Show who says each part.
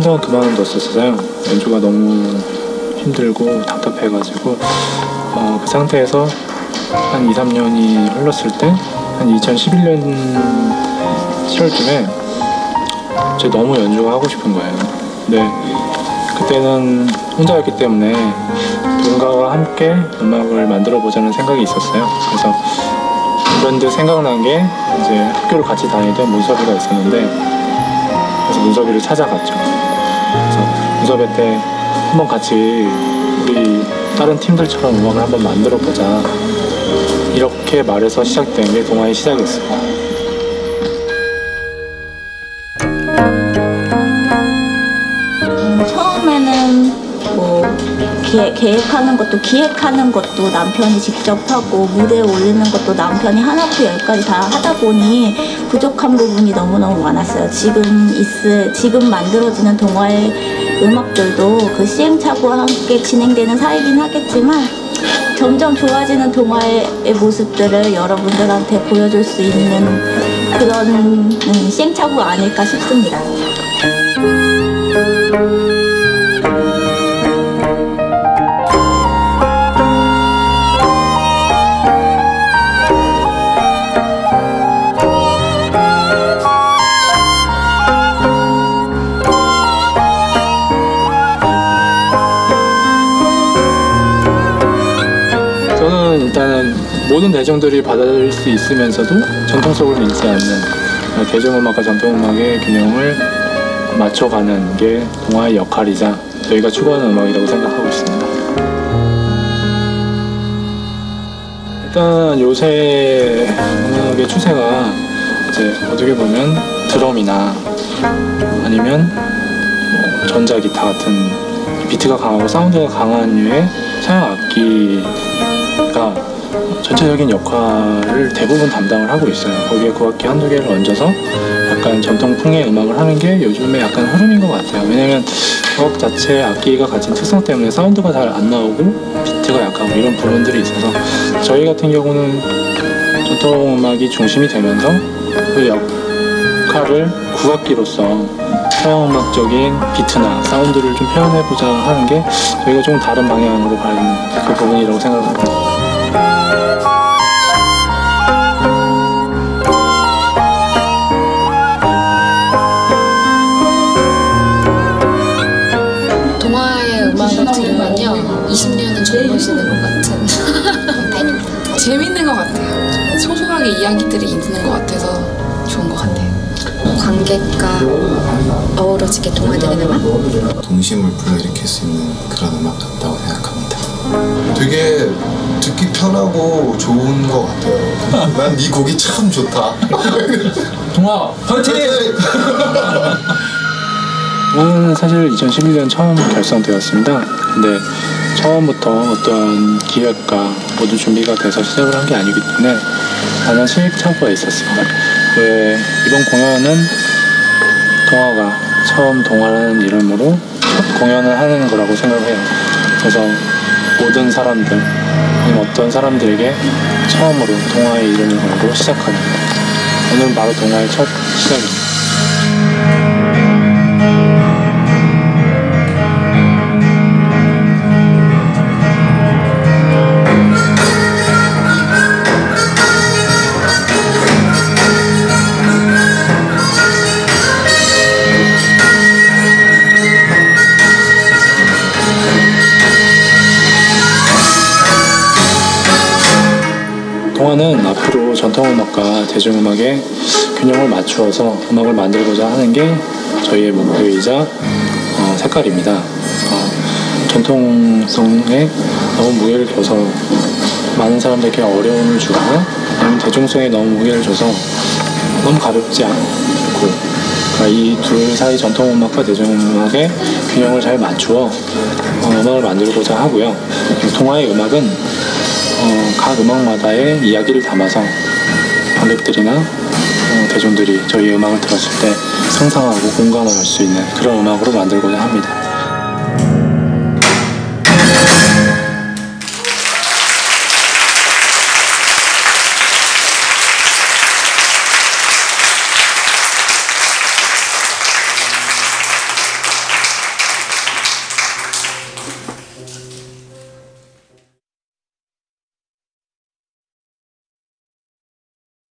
Speaker 1: 번 그만뒀었어요. 연주가 너무 힘들고 답답해가지고 그 상태에서 한 2, 3년이 흘렀을 때 한 2011년 7월쯤에 제가 너무 연주가 하고 싶은 거예요. 근데 그때는 혼자였기 때문에 누군가와 함께 음악을 만들어 보자는 생각이 있었어요. 그래서 그런데 생각난 게 이제 학교를 같이 다니던 문섭이가 있었는데, 그래서 문섭이를 찾아갔죠. 그래서 문섭이 때 한번 같이 우리 다른 팀들처럼 음악을 한번 만들어 보자, 이렇게 말해서 시작된 게 동아의 시작이었어요.
Speaker 2: 처음에는 뭐 계획하는 것도 기획하는 것도 남편이 직접 하고 무대에 올리는 것도 남편이 하나부터 열까지 다 하다 보니 부족한 부분이 너무너무 많았어요. 지금 만들어지는 동화의 음악들도 그 시행착오와 함께 진행되는 사이긴 하겠지만 점점 좋아지는 동화의 모습들을 여러분들한테 보여줄 수 있는 그런 시행착오가 아닐까 싶습니다.
Speaker 1: 저는 일단은 모든 대중들이 받아들일 수 있으면서도 전통성을 잃지 않는 대중음악과 전통음악의 균형을 맞춰가는 게 동아의 역할이자 저희가 추구하는 음악이라고 생각하고 있습니다. 일단 요새 음악의 추세가 이제 어떻게 보면 드럼이나 아니면 뭐 전자기타 같은 비트가 강하고 사운드가 강한 류의 서양 악기가 전체적인 역할을 대부분 담당을 하고 있어요. 거기에 구악기 한두 개를 얹어서 약간 전통풍의 음악을 하는 게 요즘에 약간 흐름인 것 같아요. 왜냐면 구악 자체 악기가 가진 특성 때문에 사운드가 잘 안 나오고 비트가 약하고 이런 부분들이 있어서 저희 같은 경우는 전통음악이 중심이 되면서 그 역할을 구악기로서 서양음악적인 비트나 사운드를 좀 표현해보자 하는 게 저희가 좀 다른 방향으로 가는 그 부분이라고 생각합니다.
Speaker 3: 동화의 음악을 들으면요 20년은 젊어지는 것 같은 팬입니다. 재밌는 것 같아요. 소소하게 이야기들이 있는 것 같아서 좋은 것 같아요. 관객과 어우러지게 동화되는 음악?
Speaker 4: 동심을 불러일으킬 수 있는 그런 음악 같다고 생각합니다. 되게 듣기 편하고 좋은 것 같아요. 난 이 곡이 참 좋다.
Speaker 1: 동화 화이팅! 저는 사실 2011년 처음 결성되었습니다. 근데 처음부터 어떤 기획과 모든 준비가 돼서 시작을 한 게 아니기 때문에 많은 시행착오가 있었습니다. 이번 공연은 동화가 처음 동화라는 이름으로 첫 공연을 하는 거라고 생각을 해요. 그래서 모든 사람들, 어떤 사람들에게 처음으로 동화의 이름을 걸고 시작하는, 오늘은 바로 동화의 첫 시작입니다. 동화는 앞으로 전통음악과 대중음악의 균형을 맞추어서 음악을 만들고자 하는 게 저희의 목표이자 색깔입니다. 전통성에 너무 무게를 줘서 많은 사람들에게 어려움을 주고, 아니면 대중성에 너무 무게를 줘서 너무 가볍지 않고, 이 둘 사이 전통음악과 대중음악의 균형을 잘 맞추어 음악을 만들고자 하고요. 동화의 음악은 각 음악마다의 이야기를 담아서 관객들이나 대중들이 저희 음악을 들었을 때 상상하고 공감할 수 있는 그런 음악으로 만들고자 합니다.